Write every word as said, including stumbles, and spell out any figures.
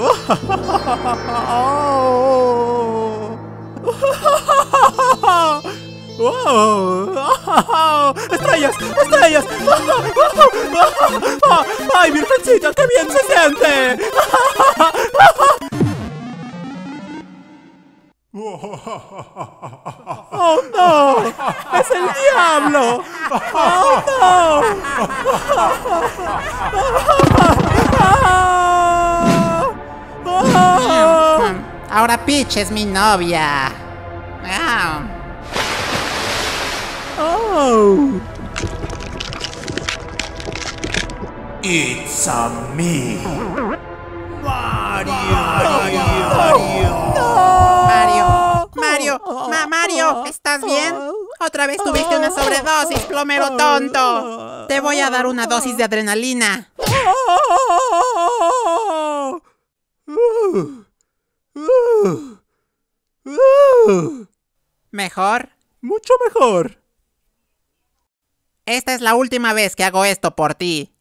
¡Oh! ¡Estrellas! ¡Estrellas! ¡Ay, virgencita! ¡Qué bien se siente! ¡Oh, no! ¡Es el diablo! ¡Oh, no! Ahora Peach es mi novia. Ah. Oh. It's a me. Mario. Mario, Mario, Ma Mario, ¿estás bien? Otra vez tuviste una sobredosis, plomero tonto. Te voy a dar una dosis de adrenalina. ¿Mejor? Mucho mejor. Esta es la última vez que hago esto por ti.